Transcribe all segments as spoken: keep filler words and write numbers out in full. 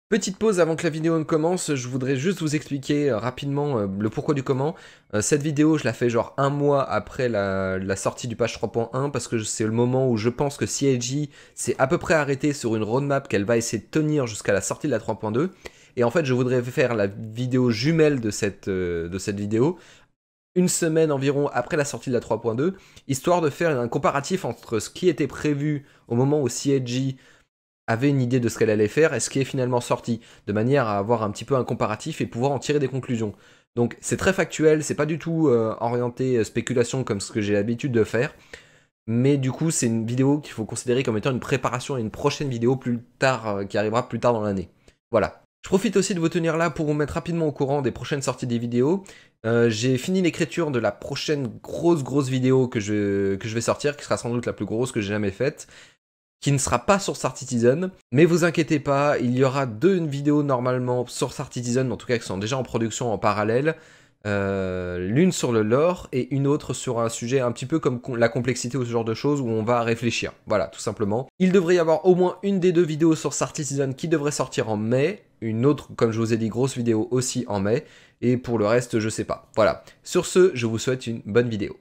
Petite pause avant que la vidéo ne commence, je voudrais juste vous expliquer euh, rapidement euh, le pourquoi du comment. Euh, cette vidéo, je la fais genre un mois après la, la sortie du patch trois point un parce que c'est le moment où je pense que C I G s'est à peu près arrêté sur une roadmap qu'elle va essayer de tenir jusqu'à la sortie de la trois point deux. Et en fait, je voudrais faire la vidéo jumelle de cette, euh, de cette vidéo une semaine environ après la sortie de la trois point deux, histoire de faire un comparatif entre ce qui était prévu au moment où C I G avait une idée de ce qu'elle allait faire et ce qui est finalement sorti, de manière à avoir un petit peu un comparatif et pouvoir en tirer des conclusions. Donc c'est très factuel, c'est pas du tout euh, orienté spéculation comme ce que j'ai l'habitude de faire, mais du coup c'est une vidéo qu'il faut considérer comme étant une préparation à une prochaine vidéo plus tard, euh, qui arrivera plus tard dans l'année. Voilà. Je profite aussi de vous tenir là pour vous mettre rapidement au courant des prochaines sorties des vidéos. Euh, j'ai fini l'écriture de la prochaine grosse grosse vidéo que je, que je vais sortir, qui sera sans doute la plus grosse que j'ai jamais faite, qui ne sera pas sur Star Citizen, mais vous inquiétez pas, il y aura deux vidéos normalement sur Star Citizen, en tout cas qui sont déjà en production en parallèle, euh, l'une sur le lore et une autre sur un sujet un petit peu comme la complexité ou ce genre de choses où on va réfléchir, voilà, tout simplement. Il devrait y avoir au moins une des deux vidéos sur Star Citizen qui devrait sortir en mai, une autre, comme je vous ai dit, grosse vidéo aussi en mai, et pour le reste, je sais pas. Voilà, sur ce, je vous souhaite une bonne vidéo.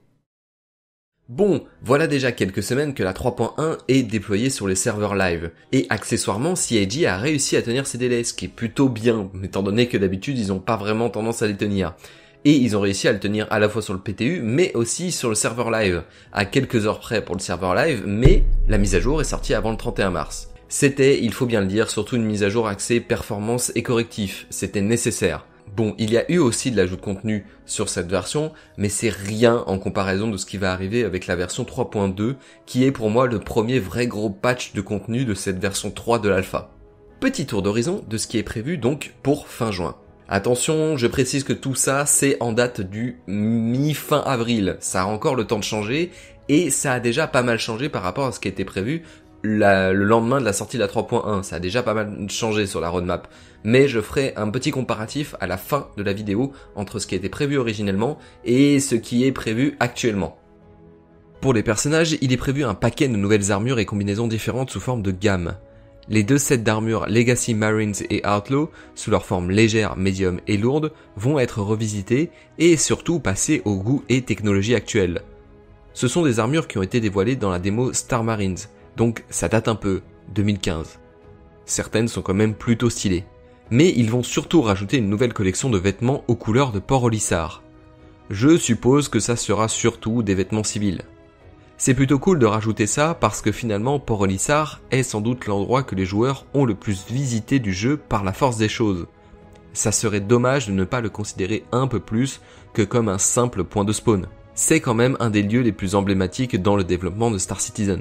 Bon, voilà déjà quelques semaines que la trois point un est déployée sur les serveurs live, et accessoirement C I G a réussi à tenir ses délais, ce qui est plutôt bien, étant donné que d'habitude ils ont pas vraiment tendance à les tenir. Et ils ont réussi à le tenir à la fois sur le P T U, mais aussi sur le serveur live, à quelques heures près pour le serveur live, mais la mise à jour est sortie avant le trente et un mars. C'était, il faut bien le dire, surtout une mise à jour axée performance et correctif, c'était nécessaire. Bon, il y a eu aussi de l'ajout de contenu sur cette version, mais c'est rien en comparaison de ce qui va arriver avec la version trois point deux, qui est pour moi le premier vrai gros patch de contenu de cette version trois de l'alpha. Petit tour d'horizon de ce qui est prévu donc pour fin juin. Attention, je précise que tout ça c'est en date du mi-fin avril, ça a encore le temps de changer, et ça a déjà pas mal changé par rapport à ce qui était prévu La, le lendemain de la sortie de la trois point un, ça a déjà pas mal changé sur la roadmap, mais je ferai un petit comparatif à la fin de la vidéo entre ce qui était prévu originellement et ce qui est prévu actuellement. Pour les personnages, il est prévu un paquet de nouvelles armures et combinaisons différentes sous forme de gamme. Les deux sets d'armures Legacy Marines et Outlaw, sous leur forme légère, médium et lourde, vont être revisités et surtout passés au goût et technologie actuelles. Ce sont des armures qui ont été dévoilées dans la démo Star Marines, donc ça date un peu, deux mille quinze. Certaines sont quand même plutôt stylées. Mais ils vont surtout rajouter une nouvelle collection de vêtements aux couleurs de Port Olisar. Je suppose que ça sera surtout des vêtements civils. C'est plutôt cool de rajouter ça parce que finalement Port Olisar est sans doute l'endroit que les joueurs ont le plus visité du jeu par la force des choses. Ça serait dommage de ne pas le considérer un peu plus que comme un simple point de spawn. C'est quand même un des lieux les plus emblématiques dans le développement de Star Citizen.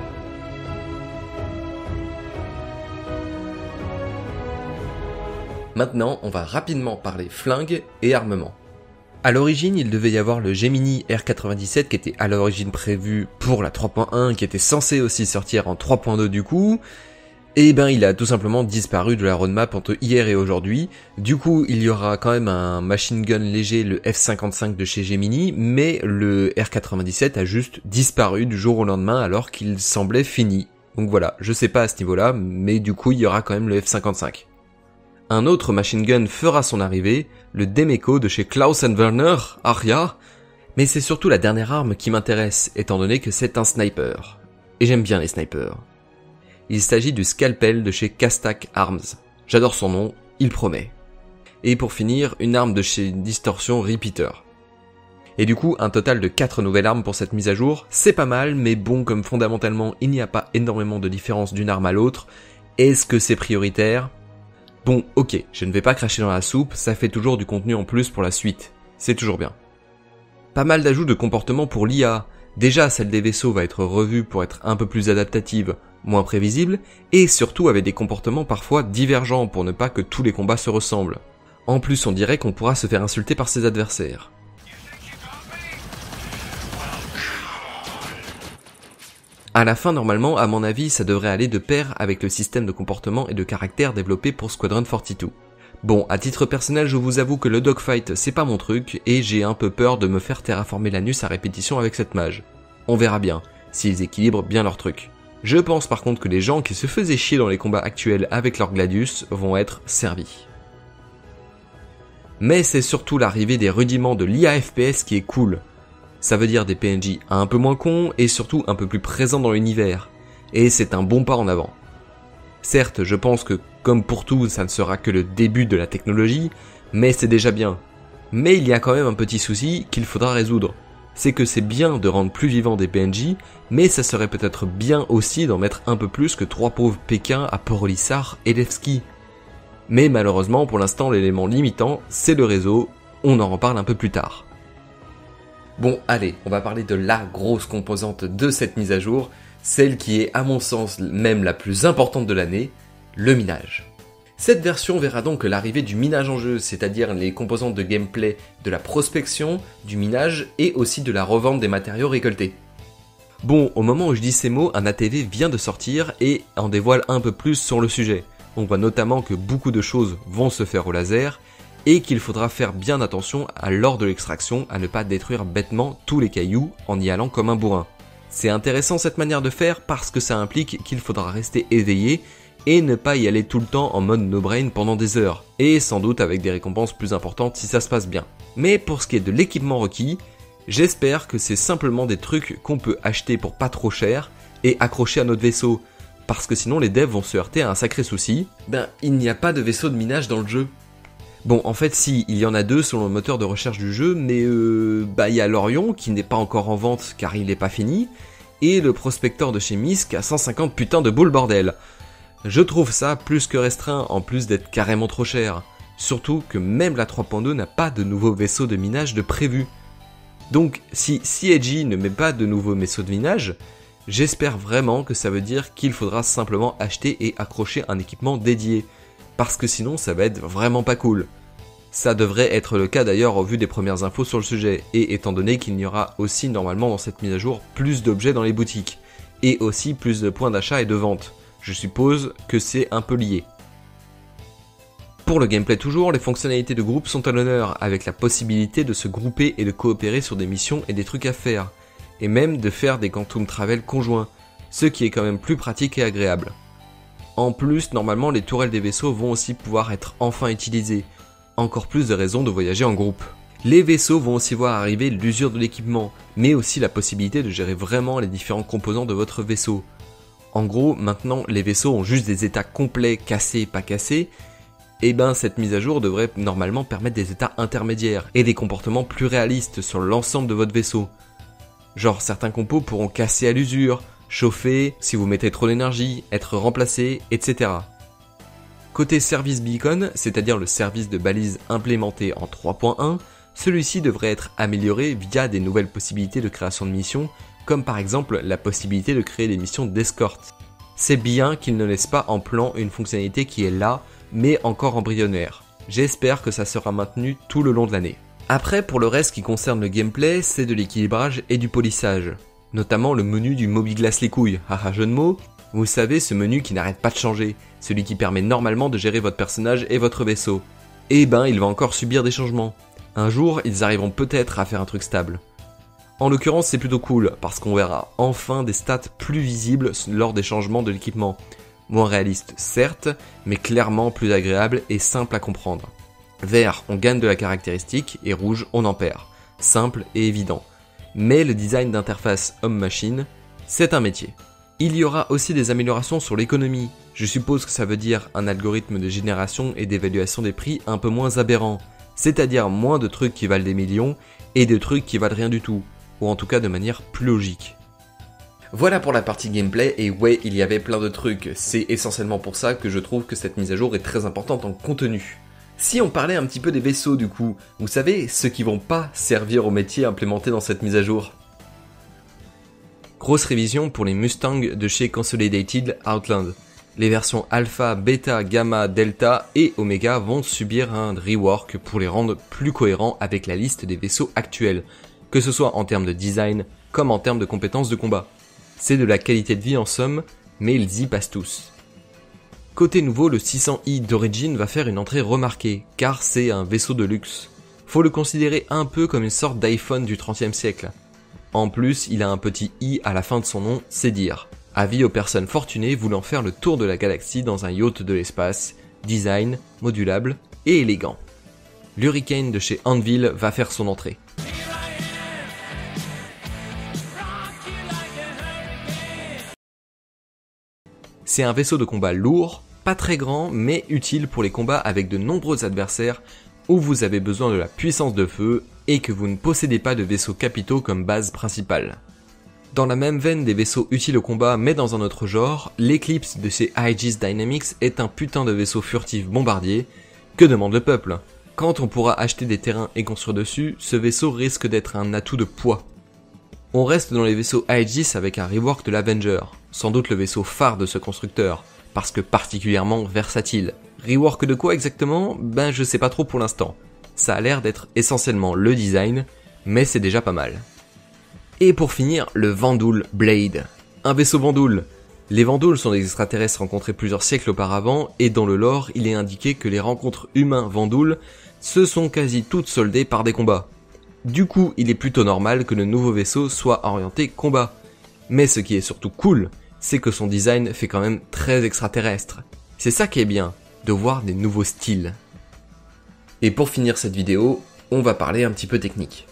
Maintenant, on va rapidement parler flingues et armement. À l'origine, il devait y avoir le Gemini R quatre-vingt-dix-sept qui était à l'origine prévu pour la trois point un, qui était censé aussi sortir en trois point deux du coup, et ben il a tout simplement disparu de la roadmap entre hier et aujourd'hui. Du coup, il y aura quand même un machine gun léger, le F cinquante-cinq de chez Gemini, mais le R quatre-vingt-dix-sept a juste disparu du jour au lendemain alors qu'il semblait fini. Donc voilà, je sais pas à ce niveau-là, mais du coup il y aura quand même le F cinquante-cinq. Un autre machine gun fera son arrivée, le Demeco de chez Klaus and Werner, Aria, mais c'est surtout la dernière arme qui m'intéresse, étant donné que c'est un sniper. Et j'aime bien les snipers. Il s'agit du Scalpel de chez Kastak Arms. J'adore son nom, il promet. Et pour finir, une arme de chez Distortion Repeater. Et du coup, un total de quatre nouvelles armes pour cette mise à jour, c'est pas mal, mais bon, comme fondamentalement il n'y a pas énormément de différence d'une arme à l'autre, est-ce que c'est prioritaire ? Bon, ok, je ne vais pas cracher dans la soupe, ça fait toujours du contenu en plus pour la suite. C'est toujours bien. Pas mal d'ajouts de comportement pour l'I A. Déjà, celle des vaisseaux va être revue pour être un peu plus adaptative, moins prévisible, et surtout avec des comportements parfois divergents pour ne pas que tous les combats se ressemblent. En plus, on dirait qu'on pourra se faire insulter par ses adversaires. À la fin, normalement, à mon avis, ça devrait aller de pair avec le système de comportement et de caractère développé pour Squadron quarante-deux. Bon, à titre personnel, je vous avoue que le dogfight, c'est pas mon truc, et j'ai un peu peur de me faire terraformer l'anus à répétition avec cette mage. On verra bien, s'ils équilibrent bien leur truc. Je pense par contre que les gens qui se faisaient chier dans les combats actuels avec leur Gladius vont être servis. Mais c'est surtout l'arrivée des rudiments de l'I A F P S qui est cool. Ça veut dire des P N J un peu moins cons et surtout un peu plus présents dans l'univers. Et c'est un bon pas en avant. Certes, je pense que comme pour tout, ça ne sera que le début de la technologie, mais c'est déjà bien. Mais il y a quand même un petit souci qu'il faudra résoudre. C'est que c'est bien de rendre plus vivants des P N J, mais ça serait peut-être bien aussi d'en mettre un peu plus que trois pauvres Pékins à Port-Olissard et Levski. Mais malheureusement, pour l'instant, l'élément limitant, c'est le réseau, on en reparle un peu plus tard. Bon, allez, on va parler de la grosse composante de cette mise à jour, celle qui est à mon sens même la plus importante de l'année, le minage. Cette version verra donc l'arrivée du minage en jeu, c'est-à-dire les composantes de gameplay de la prospection, du minage et aussi de la revente des matériaux récoltés. Bon, au moment où je dis ces mots, un A T V vient de sortir et en dévoile un peu plus sur le sujet. On voit notamment que beaucoup de choses vont se faire au laser et qu'il faudra faire bien attention à lors de l'extraction à ne pas détruire bêtement tous les cailloux en y allant comme un bourrin. C'est intéressant cette manière de faire parce que ça implique qu'il faudra rester éveillé et ne pas y aller tout le temps en mode no-brain pendant des heures, et sans doute avec des récompenses plus importantes si ça se passe bien. Mais pour ce qui est de l'équipement requis, j'espère que c'est simplement des trucs qu'on peut acheter pour pas trop cher et accrocher à notre vaisseau, parce que sinon les devs vont se heurter à un sacré souci, ben il n'y a pas de vaisseau de minage dans le jeu. Bon, en fait si, il y en a deux selon le moteur de recherche du jeu, mais euh, bah il y a l'Orion qui n'est pas encore en vente car il n'est pas fini, et le prospecteur de chez Misk à cent cinquante putains de boules bordel. Je trouve ça plus que restreint en plus d'être carrément trop cher, surtout que même la trois point deux n'a pas de nouveau vaisseau de minage de prévu. Donc si C I G ne met pas de nouveau vaisseau de minage, j'espère vraiment que ça veut dire qu'il faudra simplement acheter et accrocher un équipement dédié, parce que sinon ça va être vraiment pas cool. Ça devrait être le cas d'ailleurs au vu des premières infos sur le sujet, et étant donné qu'il y aura aussi normalement dans cette mise à jour plus d'objets dans les boutiques, et aussi plus de points d'achat et de vente. Je suppose que c'est un peu lié. Pour le gameplay toujours, les fonctionnalités de groupe sont à l'honneur, avec la possibilité de se grouper et de coopérer sur des missions et des trucs à faire, et même de faire des quantum travel conjoints, ce qui est quand même plus pratique et agréable. En plus, normalement les tourelles des vaisseaux vont aussi pouvoir être enfin utilisées, encore plus de raisons de voyager en groupe. Les vaisseaux vont aussi voir arriver l'usure de l'équipement, mais aussi la possibilité de gérer vraiment les différents composants de votre vaisseau. En gros, maintenant, les vaisseaux ont juste des états complets, cassés, pas cassés, et ben cette mise à jour devrait normalement permettre des états intermédiaires et des comportements plus réalistes sur l'ensemble de votre vaisseau. Genre certains compos pourront casser à l'usure, chauffer si vous mettez trop d'énergie, être remplacés, et cetera. Côté service beacon, c'est-à-dire le service de balise implémenté en trois point un, celui-ci devrait être amélioré via des nouvelles possibilités de création de missions, comme par exemple la possibilité de créer des missions d'escorte. C'est bien qu'il ne laisse pas en plan une fonctionnalité qui est là, mais encore embryonnaire. J'espère que ça sera maintenu tout le long de l'année. Après, pour le reste qui concerne le gameplay, c'est de l'équilibrage et du polissage. Notamment le menu du Mobiglace les couilles, haha jeu de mots. Vous savez, ce menu qui n'arrête pas de changer, celui qui permet normalement de gérer votre personnage et votre vaisseau. Eh ben, il va encore subir des changements. Un jour, ils arriveront peut-être à faire un truc stable. En l'occurrence, c'est plutôt cool, parce qu'on verra enfin des stats plus visibles lors des changements de l'équipement. Moins réaliste, certes, mais clairement plus agréable et simple à comprendre. Vert, on gagne de la caractéristique, et rouge, on en perd. Simple et évident. Mais le design d'interface homme-machine, c'est un métier. Il y aura aussi des améliorations sur l'économie. Je suppose que ça veut dire un algorithme de génération et d'évaluation des prix un peu moins aberrant, c'est-à-dire moins de trucs qui valent des millions et de trucs qui valent rien du tout, ou en tout cas de manière plus logique. Voilà pour la partie gameplay, et ouais, il y avait plein de trucs, c'est essentiellement pour ça que je trouve que cette mise à jour est très importante en contenu. Si on parlait un petit peu des vaisseaux du coup, vous savez, ceux qui vont pas servir au métier implémenté dans cette mise à jour. Grosse révision pour les Mustangs de chez Consolidated Outland. Les versions Alpha, Beta, Gamma, Delta et Omega vont subir un rework pour les rendre plus cohérents avec la liste des vaisseaux actuels, que ce soit en termes de design comme en termes de compétences de combat. C'est de la qualité de vie en somme, mais ils y passent tous. Côté nouveau, le six cents i d'origine va faire une entrée remarquée, car c'est un vaisseau de luxe. Faut le considérer un peu comme une sorte d'iPhone du trentième siècle. En plus, il a un petit i à la fin de son nom, c'est dire. Avis aux personnes fortunées voulant faire le tour de la galaxie dans un yacht de l'espace, design, modulable et élégant. L'Hurricane de chez Anvil va faire son entrée. C'est un vaisseau de combat lourd, pas très grand, mais utile pour les combats avec de nombreux adversaires où vous avez besoin de la puissance de feu et que vous ne possédez pas de vaisseaux capitaux comme base principale. Dans la même veine des vaisseaux utiles au combat mais dans un autre genre, l'Eclipse de chez Aegis Dynamics est un putain de vaisseau furtif bombardier. Que demande le peuple? Quand on pourra acheter des terrains et construire dessus, ce vaisseau risque d'être un atout de poids. On reste dans les vaisseaux Aegis avec un rework de l'Avenger, sans doute le vaisseau phare de ce constructeur, parce que particulièrement versatile. Rework de quoi exactement? Ben je sais pas trop pour l'instant. Ça a l'air d'être essentiellement le design, mais c'est déjà pas mal. Et pour finir, le Vanduul Blade. Un vaisseau Vanduul. Les Vanduul sont des extraterrestres rencontrés plusieurs siècles auparavant, et dans le lore, il est indiqué que les rencontres humains Vanduul se sont quasi toutes soldées par des combats. Du coup, il est plutôt normal que le nouveau vaisseau soit orienté combat. Mais ce qui est surtout cool, c'est que son design fait quand même très extraterrestre. C'est ça qui est bien, de voir des nouveaux styles. Et pour finir cette vidéo, on va parler un petit peu technique.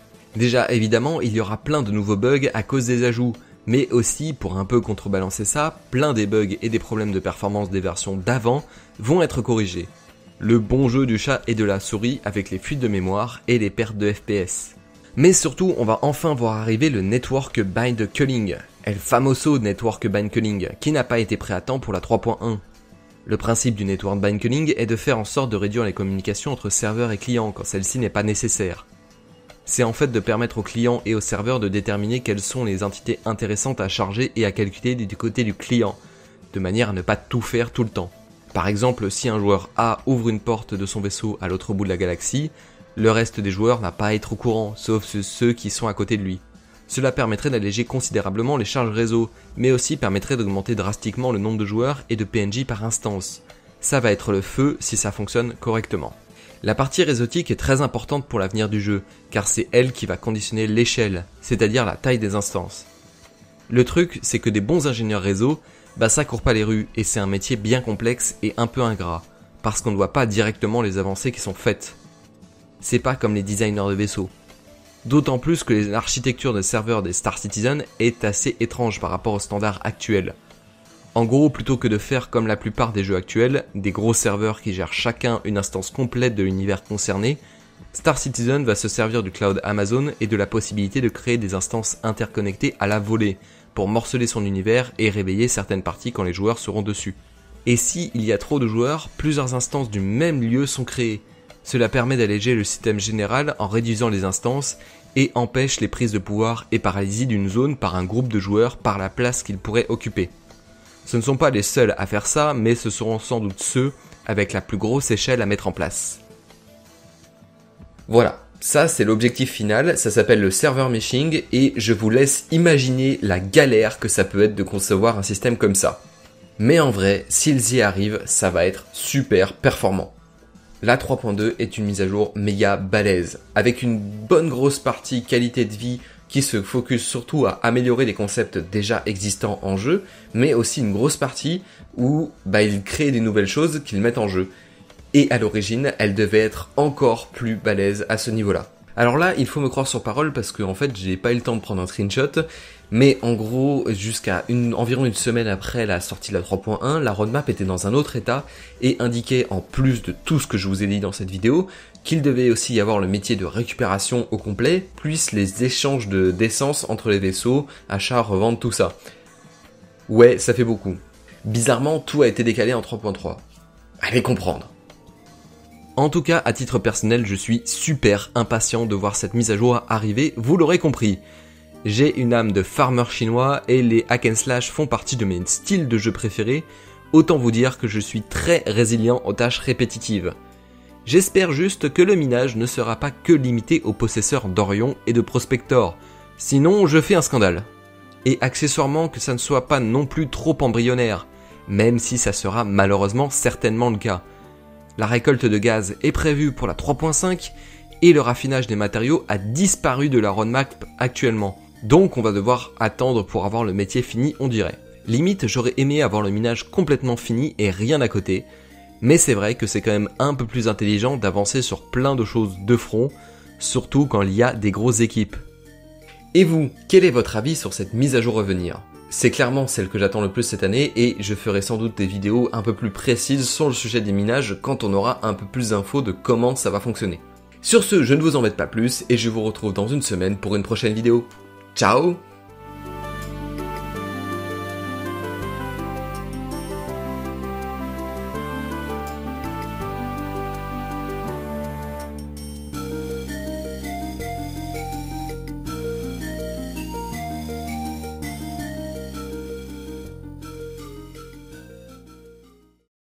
Déjà, évidemment, il y aura plein de nouveaux bugs à cause des ajouts, mais aussi, pour un peu contrebalancer ça, plein des bugs et des problèmes de performance des versions d'avant vont être corrigés. Le bon jeu du chat et de la souris avec les fuites de mémoire et les pertes de F P S. Mais surtout, on va enfin voir arriver le Network Bind Culling, El Famoso Network Bind Culling, qui n'a pas été prêt à temps pour la trois point un. Le principe du Network Bind Culling est de faire en sorte de réduire les communications entre serveurs et clients quand celle-ci n'est pas nécessaire. C'est en fait de permettre aux clients et aux serveurs de déterminer quelles sont les entités intéressantes à charger et à calculer du côté du client, de manière à ne pas tout faire tout le temps. Par exemple, si un joueur A ouvre une porte de son vaisseau à l'autre bout de la galaxie, le reste des joueurs n'a pas à être au courant, sauf ceux qui sont à côté de lui. Cela permettrait d'alléger considérablement les charges réseau, mais aussi permettrait d'augmenter drastiquement le nombre de joueurs et de P N J par instance. Ça va être le feu si ça fonctionne correctement. La partie réseautique est très importante pour l'avenir du jeu, car c'est elle qui va conditionner l'échelle, c'est-à-dire la taille des instances. Le truc, c'est que des bons ingénieurs réseau, bah ça court pas les rues, et c'est un métier bien complexe et un peu ingrat, parce qu'on ne voit pas directement les avancées qui sont faites. C'est pas comme les designers de vaisseaux. D'autant plus que l'architecture de serveur des Star Citizen est assez étrange par rapport aux standards actuels. En gros, plutôt que de faire comme la plupart des jeux actuels, des gros serveurs qui gèrent chacun une instance complète de l'univers concerné, Star Citizen va se servir du cloud Amazon et de la possibilité de créer des instances interconnectées à la volée, pour morceler son univers et réveiller certaines parties quand les joueurs seront dessus. Et si il y a trop de joueurs, plusieurs instances du même lieu sont créées. Cela permet d'alléger le système général en réduisant les instances et empêche les prises de pouvoir et paralysie d'une zone par un groupe de joueurs par la place qu'ils pourraient occuper. Ce ne sont pas les seuls à faire ça, mais ce seront sans doute ceux avec la plus grosse échelle à mettre en place. Voilà, ça c'est l'objectif final, ça s'appelle le server meshing et je vous laisse imaginer la galère que ça peut être de concevoir un système comme ça. Mais en vrai, s'ils y arrivent, ça va être super performant. La trois point deux est une mise à jour méga balèze, avec une bonne grosse partie qualité de vie qui se focus surtout à améliorer des concepts déjà existants en jeu, mais aussi une grosse partie où bah, ils créent des nouvelles choses qu'ils mettent en jeu. Et à l'origine, elle devait être encore plus balèze à ce niveau-là. Alors là, il faut me croire sur parole parce que en fait, j'ai pas eu le temps de prendre un screenshot, mais en gros, jusqu'à une, environ une semaine après la sortie de la trois point un, la roadmap était dans un autre état et indiquait, en plus de tout ce que je vous ai dit dans cette vidéo, qu'il devait aussi y avoir le métier de récupération au complet, plus les échanges de d'essence entre les vaisseaux, achats, revente, tout ça. Ouais, ça fait beaucoup. Bizarrement, tout a été décalé en trois point trois. Allez comprendre. En tout cas, à titre personnel, je suis super impatient de voir cette mise à jour arriver, vous l'aurez compris. J'ai une âme de farmer chinois et les hack and slash font partie de mes styles de jeu préférés, autant vous dire que je suis très résilient aux tâches répétitives. J'espère juste que le minage ne sera pas que limité aux possesseurs d'Orion et de Prospector, sinon je fais un scandale. Et accessoirement que ça ne soit pas non plus trop embryonnaire, même si ça sera malheureusement certainement le cas. La récolte de gaz est prévue pour la trois point cinq et le raffinage des matériaux a disparu de la roadmap actuellement. Donc on va devoir attendre pour avoir le métier fini, on dirait. Limite, j'aurais aimé avoir le minage complètement fini et rien à côté, mais c'est vrai que c'est quand même un peu plus intelligent d'avancer sur plein de choses de front, surtout quand il y a des grosses équipes. Et vous, quel est votre avis sur cette mise à jour à venir ? C'est clairement celle que j'attends le plus cette année et je ferai sans doute des vidéos un peu plus précises sur le sujet des minages quand on aura un peu plus d'infos de comment ça va fonctionner. Sur ce, je ne vous embête pas plus et je vous retrouve dans une semaine pour une prochaine vidéo. Ciao !